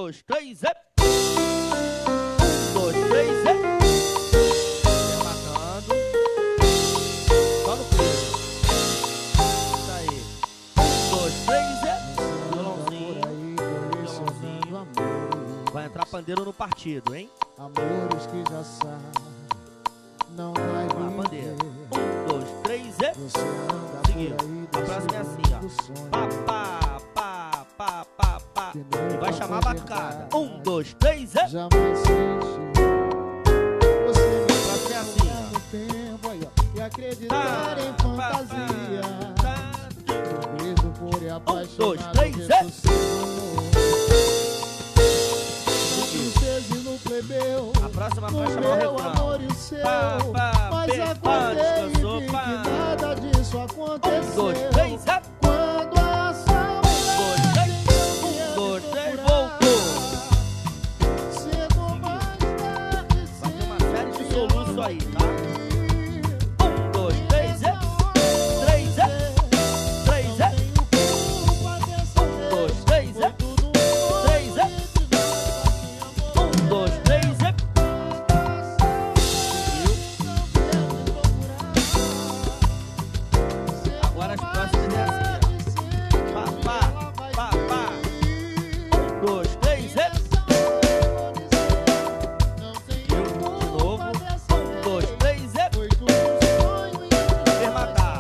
dois, três, é. Um, dois, três, é. Rematando. Só no peso. Isso aí. Um, dois, três, é. Violãozinho. Violãozinho. Vai entrar pandeiro no partido, hein? Amores que já sabe, não vai Vamos lá, pandeiro. Um, dois, três, é. Você anda Seguindo. A próxima é assim, ó. Pá, pá, pá, pá, pá, pá. E vai chamar a batucada. Um, dois, três, é. Jamais senti. Você me próxima é assim, ó. no tempo aí, ó, e acreditar em fantasia. Um beijo por e apaixonado. Um, dois, três, é. No plebeu, a próxima no vai chamar o meu refrão. amor e o seu, Pá, pá, mas pé, acordei e descansou, vi que pá. nada disso aconteceu. Um, dois, três, é. Quando a saudade Um, dois, três, voltou. cedo mais tarde, Vai ter uma série de soluços aí, tá? Um, dois, três, é. Três, é. Três, é. Um, dois, três, é. Três, é. Um, dois, três, é. Agora as próximas é assim, ó. Pá, pá, pá, pá. Um, dois, três, é. De novo. Um, dois, três, é. Rematar.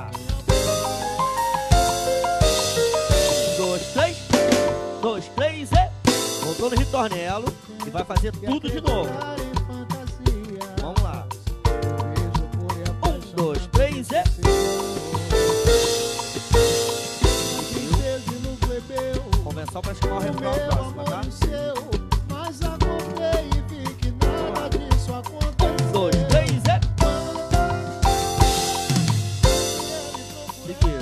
Um, dois, três. Dois, três, é. Voltou no ritornelo e vai fazer tudo de novo. Vamos lá. Um, dois, três, é. Convenção pra chamar o refrão próximo, tá? Mas acordei e vi que nada disso aconteceu. Um, dois, três, é. Seguiu.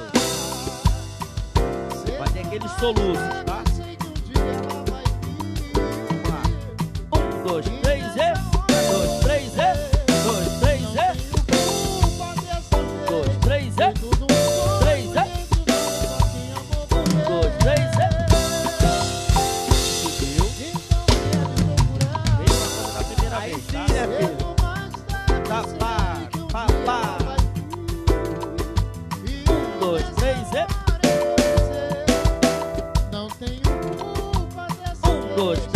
Vai ter aqueles soluços, tá? Sei que um dia ela vai vir. Vamos lá. Um, dois, três, é. Dois, três, é. Dois, três, é. Dois, três, é. Três, é. Um, dois, três, é. Seguiu. Mesma coisa da primeira vez, tá? Tá, pá, pá, pá. Um, dois, três, é. Não tenho culpa dessa Um, dois,